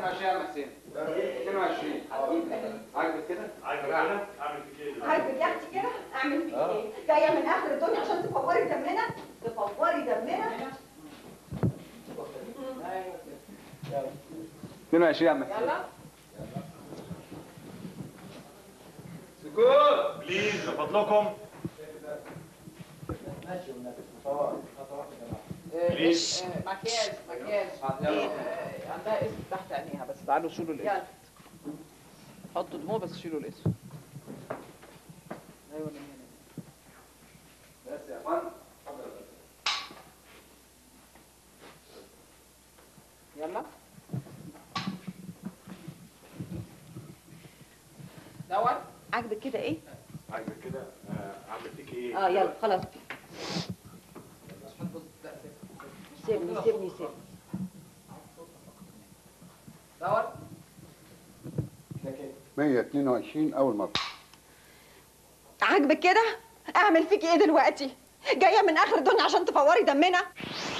22 يا حسين. 22 عاجبك كده؟ عاجبك كده؟ اعمل فيك ايه؟ عاجبك يا اختي كده؟ اعمل فيك ايه؟ جايه من اخر الدنيا عشان تفوري دمنا؟ تفوري دمنا؟ 22 يا عم حسين. يلا سكوت بليز من فضلكم. ماشي والنبي خطوات يا جماعه. بليز. مكياج عندها اسم تحت عينيها بس تعالوا شيلوا الاسم. حطوا دموع بس شيلوا الاسم. ايوه من هنا. بس يا اخوان اتفضل. يلا دور. عاجبك كده ايه؟ عاجبك كده؟ اعمل فيك ايه؟ يلا خلاص. سيبني دور. 122 أول مرة. عاجبك كده؟ اعمل فيكي ايه دلوقتي؟ جايه من اخر الدنيا عشان تفوري دمنا؟